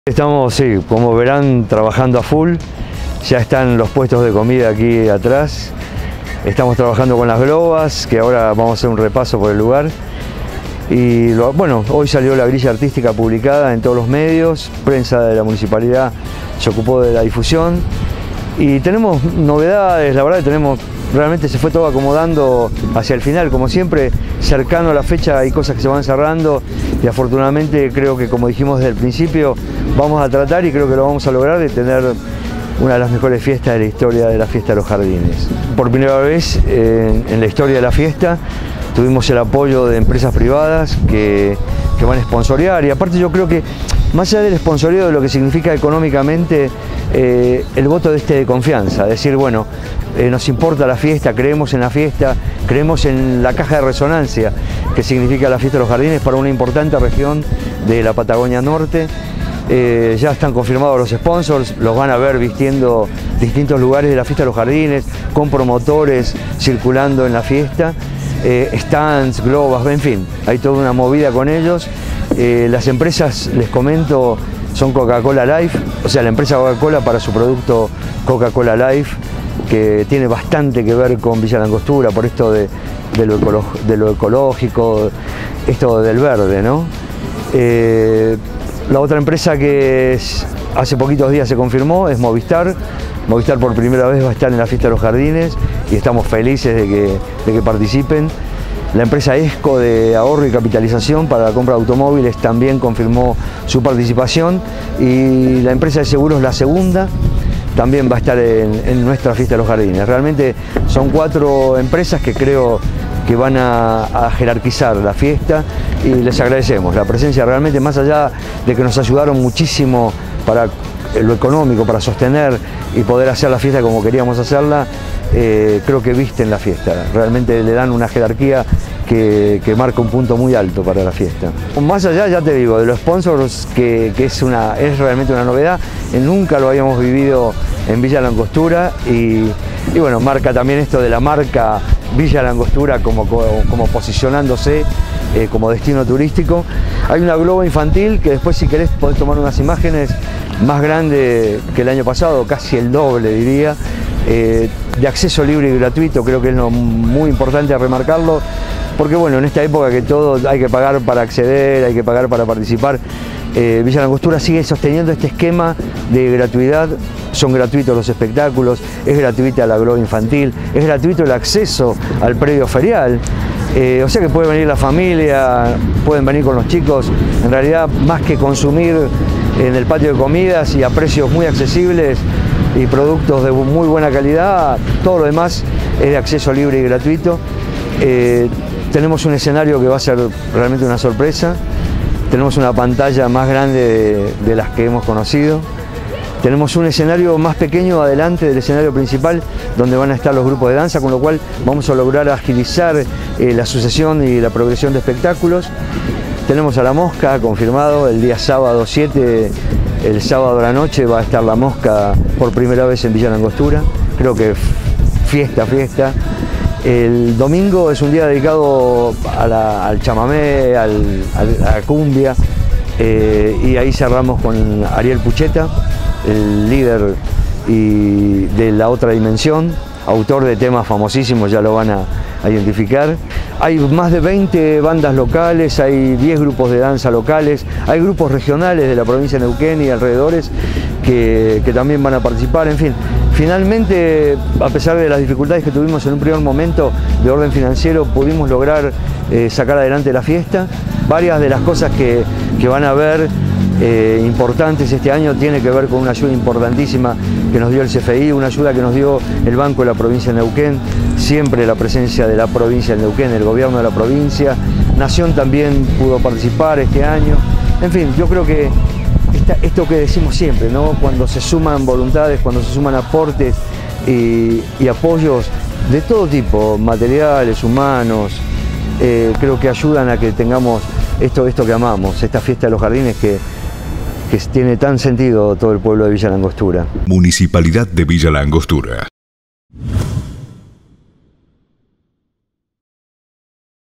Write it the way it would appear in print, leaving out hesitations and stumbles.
Estamos, sí, como verán, trabajando a full. Ya están los puestos de comida aquí atrás. Estamos trabajando con las globas, que ahora vamos a hacer un repaso por el lugar. Y bueno, hoy salió la grilla artística publicada en todos los medios, prensa de la municipalidad se ocupó de la difusión. Y tenemos novedades, la verdad que realmente se fue todo acomodando hacia el final, como siempre, cercano a la fecha hay cosas que se van cerrando y afortunadamente creo que, como dijimos desde el principio, vamos a tratar y creo que lo vamos a lograr de tener una de las mejores fiestas de la historia de la Fiesta de los Jardines. Por primera vez en la historia de la fiesta tuvimos el apoyo de empresas privadas que van a sponsorear, y aparte yo creo que más allá del sponsoreo, de lo que significa económicamente, el voto de confianza, decir, bueno, nos importa la fiesta, creemos en la fiesta, creemos en la caja de resonancia que significa la Fiesta de los Jardines para una importante región de la Patagonia Norte. Ya están confirmados los sponsors, los van a ver vistiendo distintos lugares de la Fiesta de los Jardines, con promotores circulando en la fiesta, stands, globas, en fin, hay toda una movida con ellos. Las empresas, les comento, son Coca-Cola Life, o sea, la empresa Coca-Cola para su producto Coca-Cola Life, que tiene bastante que ver con Villa Langostura, por esto de lo ecológico, esto del verde, ¿no? La otra empresa que hace poquitos días se confirmó es Movistar. Movistar por primera vez va a estar en la Fiesta de los Jardines y estamos felices de que participen. La empresa ESCO de ahorro y capitalización para la compra de automóviles también confirmó su participación, y la empresa de seguros La Segunda también va a estar en nuestra Fiesta de los Jardines. Realmente son 4 empresas que creo que van a jerarquizar la fiesta y les agradecemos la presencia, realmente, más allá de que nos ayudaron muchísimo para lo económico, para sostener y poder hacer la fiesta como queríamos hacerla. Creo que visten la fiesta, realmente le dan una jerarquía que marca un punto muy alto para la fiesta. Más allá, ya te digo, de los sponsors, que es realmente una novedad, nunca lo habíamos vivido en Villa Langostura, y bueno, marca también esto de la marca Villa Langostura como posicionándose como destino turístico. Hay una globa infantil que después, si querés, podés tomar unas imágenes, más grande que el año pasado, casi el doble diría, de acceso libre y gratuito. Creo que es muy importante remarcarlo, porque bueno, en esta época que todo hay que pagar para acceder, hay que pagar para participar, Villa Langostura sigue sosteniendo este esquema de gratuidad. Son gratuitos los espectáculos, es gratuita la globa infantil, es gratuito el acceso al predio ferial. O sea que puede venir la familia, pueden venir con los chicos. En realidad, más que consumir en el patio de comidas y a precios muy accesibles y productos de muy buena calidad, todo lo demás es de acceso libre y gratuito. Tenemos un escenario que va a ser realmente una sorpresa. Tenemos una pantalla más grande de las que hemos conocido. Tenemos un escenario más pequeño adelante del escenario principal, donde van a estar los grupos de danza, con lo cual vamos a lograr agilizar la sucesión y la progresión de espectáculos. Tenemos a La Mosca confirmado el día sábado 7, el sábado a la noche va a estar La Mosca por primera vez en Villa Langostura. Creo que fiesta. El domingo es un día dedicado al chamamé, a la cumbia, y ahí cerramos con Ariel Pucheta, el líder de La Otra Dimensión, autor de temas famosísimos, ya lo van a identificar. Hay más de 20 bandas locales, hay 10 grupos de danza locales, hay grupos regionales de la provincia de Neuquén y alrededores que también van a participar. En fin, finalmente, a pesar de las dificultades que tuvimos en un primer momento de orden financiero, pudimos lograr sacar adelante la fiesta. Varias de las cosas que van a ver importantes este año tiene que ver con una ayuda importantísima que nos dio el CFI, una ayuda que nos dio el Banco de la Provincia de Neuquén, siempre la presencia de la provincia de Neuquén, el gobierno de la provincia. Nación también pudo participar este año. En fin, yo creo que esto que decimos siempre, ¿no? Cuando se suman voluntades, cuando se suman aportes y apoyos de todo tipo, materiales, humanos, creo que ayudan a que tengamos esto que amamos, esta Fiesta de los Jardines que tiene tan sentido todo el pueblo de Villa Langostura. Municipalidad de Villa Langostura.